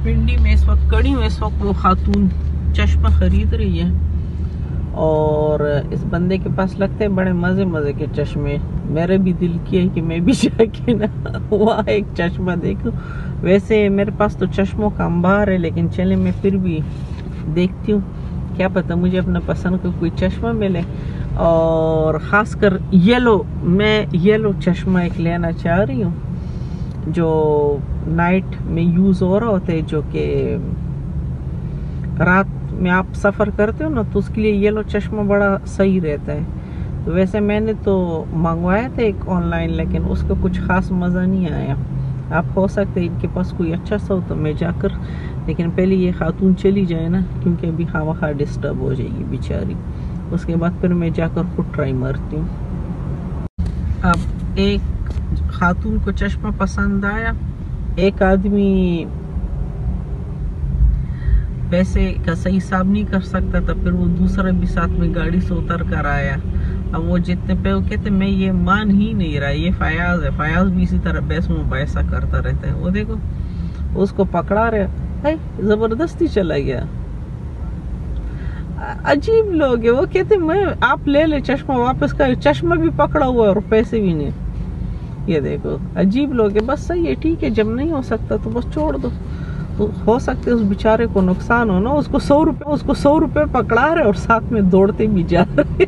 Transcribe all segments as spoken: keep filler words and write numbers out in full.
पिंडी में इस वक्त कड़ी में इस वक्त वो खातून चश्मा खरीद रही है और इस बंदे के पास लगते हैं बड़े मजे मजे के चश्मे। मेरे भी दिल किया है कि मैं भी जाके ना वहाँ एक चश्मा देखूं। वैसे मेरे पास तो चश्मों का अंबार है, लेकिन चले मैं फिर भी देखती हूँ, क्या पता मुझे अपना पसंद का कोई चश्मा मिले। और ख़ासकर येलो, मैं येलो चश्मा एक लेना चाह रही हूँ जो नाइट में यूज़ हो रहा होता है, जो कि रात में आप सफ़र करते हो ना तो उसके लिए येलो चश्मा बड़ा सही रहता है। तो वैसे मैंने तो मंगवाया था एक ऑनलाइन, लेकिन उसका कुछ ख़ास मज़ा नहीं आया। आप हो सकते हैं इनके पास कोई अच्छा सा हो तो मैं जाकर, लेकिन पहले ये खातून चली जाए ना, क्योंकि अभी खामा खा डिस्टर्ब हो जाएगी बेचारी। उसके बाद फिर मैं जाकर खुद ट्राई मारती हूँ। अब एक खातून को चश्मा पसंद आया, एक आदमी पैसे का सही हिसाब नहीं कर सकता था, फिर वो दूसरा भी साथ में गाड़ी से उतर कर आया। अब वो जितने पे वो कहते मैं ये मान ही नहीं रहा, ये फयाज है। फयाज भी इसी तरह बहस में पैसा करता रहता है। वो देखो उसको पकड़ा रहे, है जबरदस्ती चला गया। अजीब लोग है। वो कहते मैं आप ले ले चश्मा वापस कर, चश्मा भी पकड़ा हुआ है और पैसे भी नहीं। ये देखो अजीब लोग है। बस सही है, ठीक है, जब नहीं हो सकता तो बस छोड़ दो। तो हो सकता है उस बेचारे को नुकसान हो ना, उसको सौ रुपए उसको सौ रुपए पकड़ा रहे और साथ में दौड़ते भी जा रहे।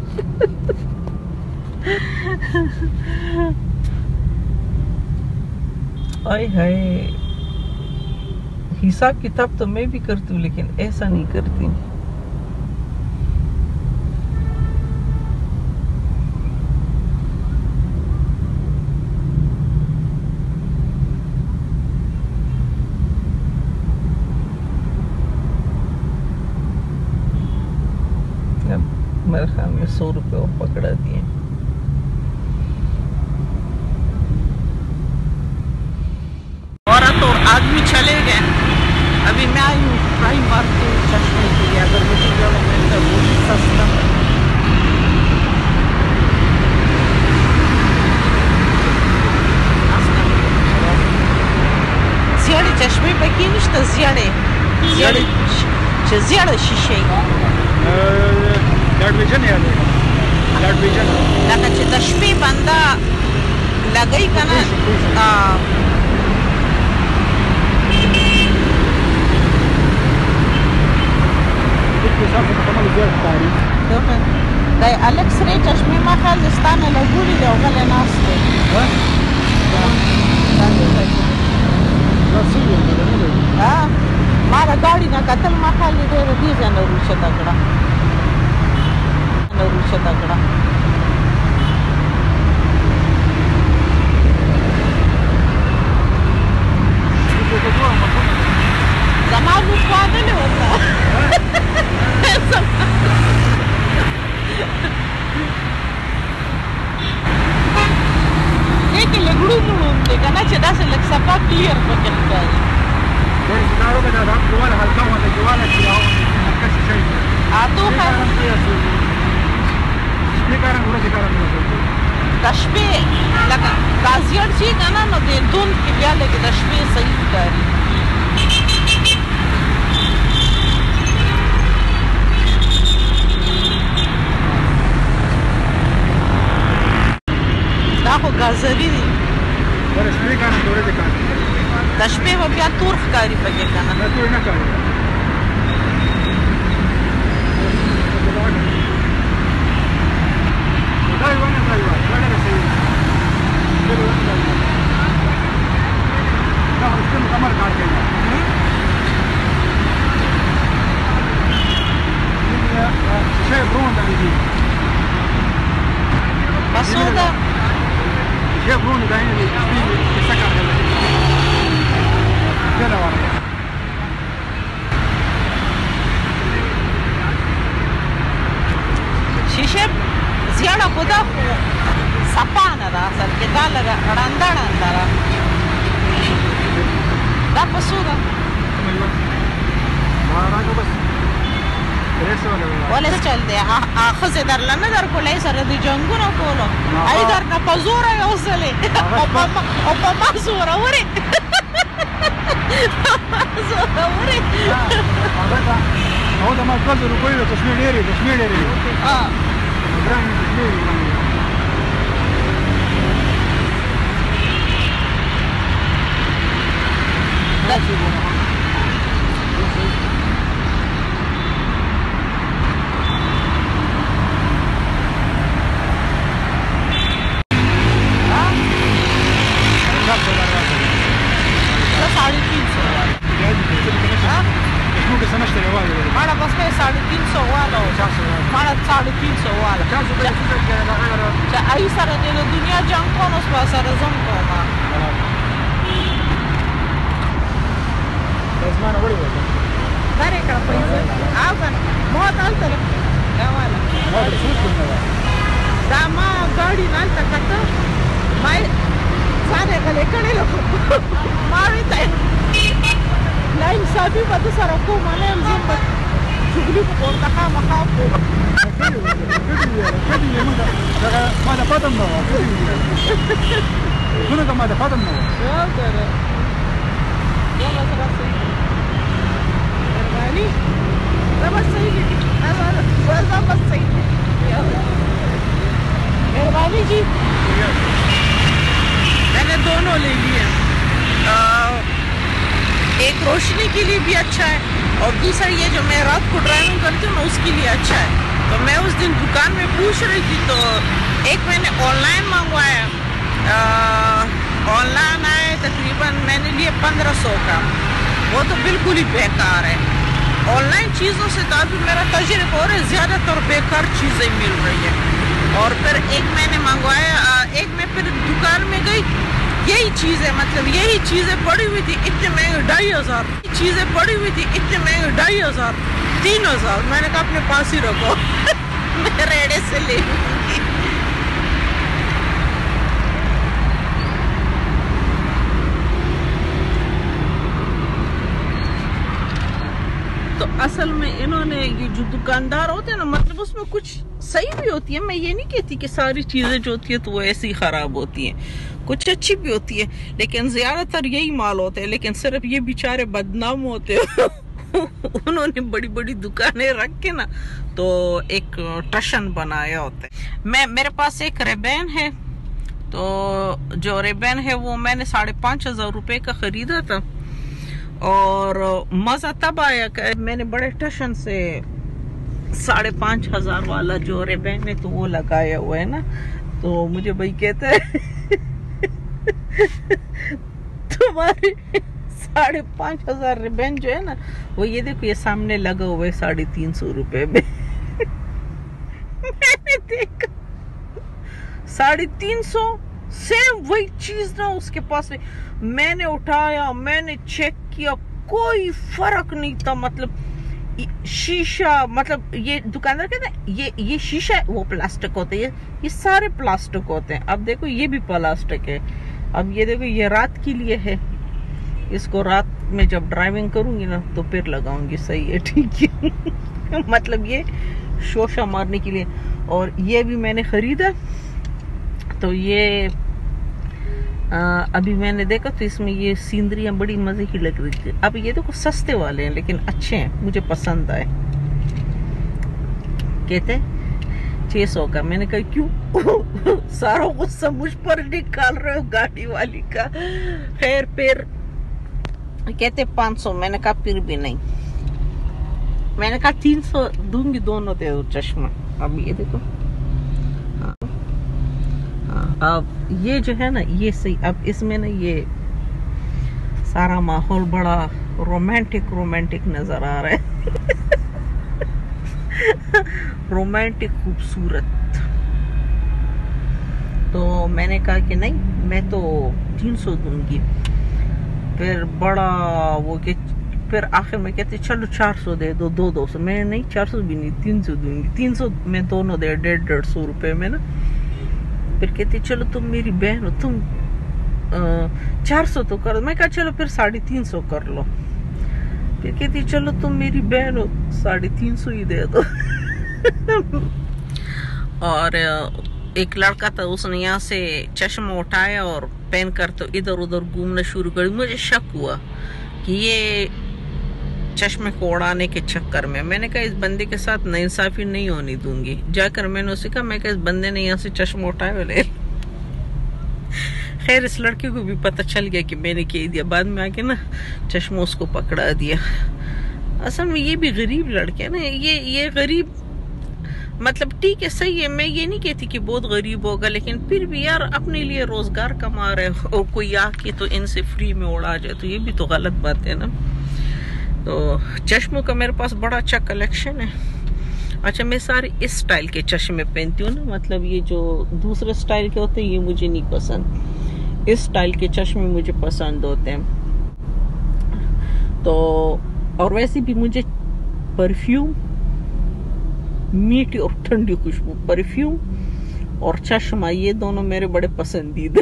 आय हाय, हिसाब किताब तो मैं भी करती हूँ लेकिन ऐसा नहीं करती। मेरे ख्याल में सौ रुपये और पकड़ा दिए। औरत और आदमी चले गए, अभी मैं आई हूँ ट्राई मारती हूँ चश्मे के लिए। अगर मुझे जो मिलता है वो भी सस्ता। ज़ियाड़े चश्मे पे की निश्ता ज़ियाड़े ज़ियाड़े ज़ियाड़े शीशे लाइट विजन है, लाइट विजन लगा चे दशमी बंदा लगाई कना दाई अलेक्स रे चश्मे मा खाल दस्ताने लगूली ले ओगले नास्ते हाँ मारा गाड़ी ना कतल मा खाली दे दी जाना रूशे तगड़ा रूशे तगड़ा जमाल उसको नहीं होता। ये कि लगड़ू मुड़ू देखा ना चेदा से लग सका क्लियर पकड़ गया। claro que nada, igual al cabo de igual aquí ahora casi seis. Ah, tú has. Explicaron una que cara no. दशमे लगा गाजियर जी गाना न दे धुन की ब्याले के दशमे सही करी। दाखो गाजरी दी। पर explicaron sobre de cara. दशमे वो क्या तुर्क कारी पके गाना। मैं तो ना करूँ। दाई वाला दाई वाला, वाला कैसे? चलो दाई वाला। ना उसके मुकम्मल काट के ना। ये शेफ ब्राउन दाई। बस होगा। शेफ ब्राउन दाई ने किसका काम है? शीशे ज़्यादा खुदा सपान रहा सर के दाल लगा रंदा रंदा रहा दा पसूदा वाले चल दे आखिर से दर लन्ना दर को ले सर दी जंगू ना कोलो आई दर ना पजूरा या उसले ओपा ओपा मजूरा वरे زوري هو ده ما تقدر روپۍ د کشمیر ډېرې کشمیر ډېرې اه ګران کشمیر साढ़े तीन सौ माड़ा बस में साढ़े तीन सौ वाला माड़ा साढ़े तीन सौ वाला आई सारा ने दुनिया जंग कौन उस पास सारा जंग कौन मां زمان وړي وته बारे का पैसा आवन बहुत अंतर है वाला ما د څه څه نه دا ما गाड़ी نه تکته ما ساره غلې کړي لو ما وی ته لا انصافي په سره کوم نه هم زم شغلي په ورته ما خاطر ما د پاتم نو څنګه ما د پاتم نو یو تر یو سره سي مهرباني دا بس صحیح دي دا بس صحیح دي مهرباني जी मैंने दोनों ले लिए एक रोशनी के लिए भी अच्छा है और दूसरा ये जो मैं रात को ड्राइविंग करती हूँ ना उसके लिए अच्छा है। तो मैं उस दिन दुकान में पूछ रही थी तो एक मैंने ऑनलाइन मंगवाया, ऑनलाइन आया तकरीबन मैंने लिए पंद्रह सौ का, वो तो बिल्कुल ही बेकार है। ऑनलाइन चीज़ों से काफ़ी मेरा तजुर्बा और ज़्यादातर बेकार चीज़ें मिल रही है। और फिर एक मैंने मंगवाया, एक मैं फिर दुकान में गई, यही चीज़ है मतलब यही चीज़ें पड़ी हुई थी इतने महंगे ढाई हज़ार चीज़ें पड़ी हुई थी इतने महंगे ढाई हज़ार तीन हज़ार मैंने कहा अपने पास ही रखो मैं रेड़े से ले लूँगी। तो असल में इन्होंने ये जो दुकानदार होते हैं ना मतलब उसमें कुछ सही भी होती है, मैं ये नहीं कहती कि सारी चीज़ें जो होती है तो वो ऐसी ही ख़राब होती हैं, कुछ अच्छी भी होती है लेकिन ज़्यादातर यही माल होते हैं। लेकिन सिर्फ ये बेचारे बदनाम होते हैं उन्होंने बड़ी बड़ी दुकानें रख के ना तो एक टशन बनाया होता है। मैं मेरे पास एक रेबैन है, तो जो रेबैन है वो मैंने साढ़े पाँच हज़ार रुपये का ख़रीदा था और मज़ा तब आया कि मैंने बड़े टशन से साढ़े पाँच हज़ार वाला जो रेबैन है तो वो लगाया हुआ है ना, तो मुझे भाई कहते हैं तुम्हारे साढ़े पाँच हजार रिबन जो है ना वो ये देखो ये सामने लगा हुआ है साढ़े तीन सौ रुपए में मैंने देखा साढ़े तीन सौ सेम वही चीज ना उसके पास में। मैंने उठाया, मैंने चेक किया, कोई फर्क नहीं था। मतलब शीशा, मतलब ये दुकानदार कहते हैं ये ये शीशा है, वो प्लास्टिक होते हैं, ये सारे प्लास्टिक होते हैं। अब देखो ये भी प्लास्टिक है। अब ये देखो ये रात के लिए है, इसको रात में जब ड्राइविंग करूंगी ना तो फिर लगाऊंगी, सही है ठीक है मतलब ये शोशा मारने के लिए। और ये भी मैंने खरीदा तो ये आ, अभी मैंने देखा तो इसमें ये सीनरियाँ बड़ी मजे की लग रही थी। अब ये देखो सस्ते वाले हैं लेकिन अच्छे हैं, मुझे पसंद आए। कहते छह सौ का, मैंने कहा क्यों सारा गुस्सा मुझ पर निकाल रहे हो गाड़ी वाली का। खैर फिर कहते पाँच सौ, मैंने कहा फिर भी नहीं, मैंने कहा तीन सौ दूंगी, दोनों दे दो चश्मा। अब ये देखो हाँ, हाँ, अब ये जो है ना ये सही। अब इसमें ना ये सारा माहौल बड़ा रोमांटिक रोमांटिक नजर आ रहा है रोमांटिक खूबसूरत। तो मैंने कहा कि नहीं मैं तो तीन सौ दूंगी। फिर बड़ा वो कि फिर आखिर में कहते चलो चार सौ दे दो, दो दो सौ। मैं नहीं चार सौ भी नहीं, तीन सौ दूंगी। तीन सौ में दोनों दे डेढ़ डेढ़ सौ रुपये में ना। फिर कहते चलो तुम मेरी बहन हो, तुम चार सौ तो कर दो। मैं कहा चलो फिर साढ़े तीन सौ कर लो। फिर कहती चलो तुम मेरी बहन हो, साढ़े तीन सौ ही दे दो और एक लड़का था, उसने यहाँ से चश्मा उठाया और पहन कर तो इधर उधर घूमना शुरू कर। मुझे शक हुआ कि ये चश्मे को उड़ाने के चक्कर में, मैंने कहा इस बंदे के साथ नाइंसाफी नहीं होनी दूंगी। जाकर मैंने उसे कहा, मैं कहा इस बंदे ने यहाँ से चश्मा उठाया हुआ ले। खैर इस लड़के को भी पता चल गया कि मैंने कह दिया, बाद में आके ना चश्मा उसको पकड़ा दिया। असल में ये भी गरीब लड़के हैं ना, ये ये गरीब मतलब ठीक है सही है, मैं ये नहीं कहती कि बहुत गरीब होगा, लेकिन फिर भी यार अपने लिए रोजगार कमा रहे हो और कोई आके तो इनसे फ्री में उड़ा जाए तो ये भी तो गलत बात है ना। तो चश्मों का मेरे पास बड़ा अच्छा कलेक्शन है। अच्छा मैं सारे इस स्टाइल के चश्मे पहनती हूँ ना, मतलब ये जो दूसरे स्टाइल के होते हैं ये मुझे नहीं पसंद, इस स्टाइल के चश्मे मुझे पसंद होते हैं। तो और वैसे भी मुझे परफ्यूम, मीठी और ठंडी खुशबू, परफ्यूम और चश्मा, ये दोनों मेरे बड़े पसंदीदा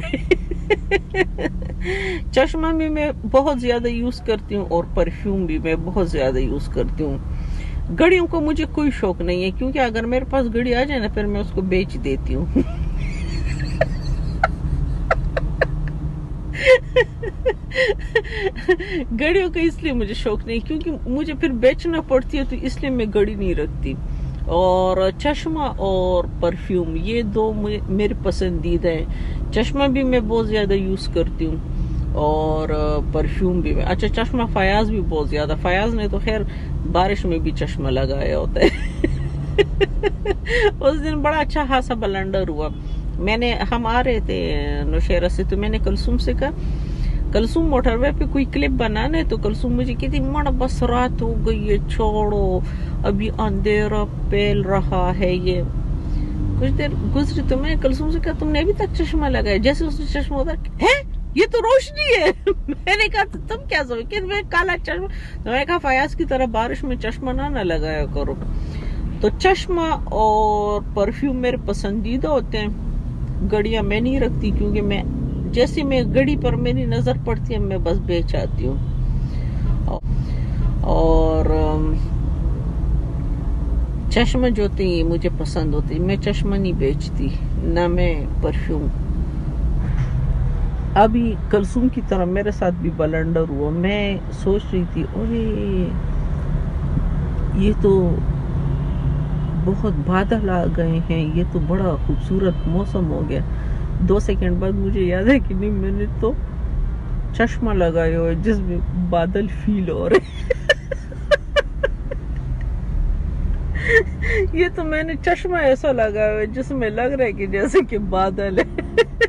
चश्मा भी मैं बहुत ज्यादा यूज करती हूँ और परफ्यूम भी मैं बहुत ज्यादा यूज करती हूँ। घड़ियों को मुझे कोई शौक नहीं है, क्योंकि अगर मेरे पास घड़ी आ जाए ना फिर मैं उसको बेच देती हूँ। घड़ियों का इसलिए मुझे शौक नहीं, क्योंकि मुझे फिर बेचना पड़ती है, तो इसलिए मैं घड़ी नहीं रखती। और चश्मा और परफ्यूम ये दो मेरे पसंदीदा हैं। चश्मा भी मैं बहुत ज्यादा यूज करती हूँ और परफ्यूम भी मैं, अच्छा चश्मा फयाज भी बहुत ज्यादा, फयाज ने तो खैर बारिश में भी चश्मा लगाया होता है। उस दिन बड़ा अच्छा खासा बलंडर हुआ। मैंने हम आ रहे थे नौशहरा से, तो मैंने कलसूम से कहा, कलसूम मोटरवे पे कोई क्लिप बनाना है, तो कलसूम मुझे कहती मण बस रात हो गई है, छोड़ो अभी अंधेरा फैल रहा है। ये कुछ देर गुजरी तो मैंने कलसूम से कहा, तुमने अभी तक चश्मा लगाया? जैसे उसने चश्मा उतार, है ये तो रोशनी है। मैंने कहा तो तुम क्या समझ कि मैं काला चश्मा, तो मैंने कहा फयाज की तरह बारिश में चश्मा ना ना लगाया करो। तो चश्मा और परफ्यूम मेरे पसंदीदा होते हैं। घड़ियां मैं नहीं रखती, क्योंकि मैं जैसे मैं घड़ी पर मेरी नजर पड़ती है मैं बस बेच आती हूँ। और चश्मा जो होते हैं मुझे पसंद होते हैं, मैं चश्मा नहीं बेचती ना मैं परफ्यूम। अभी कलसूम की तरह मेरे साथ भी बलंडर हुआ। मैं सोच रही थी अरे ये तो बहुत बादल आ गए हैं, ये तो बड़ा खूबसूरत मौसम हो गया। दो सेकंड बाद मुझे याद है कि नहीं मैंने तो चश्मा लगाया हुआ है जिसमें बादल फील हो रहे। ये तो मैंने चश्मा ऐसा लगाया हुआ है जिसमें लग रहा है कि जैसे कि बादल है।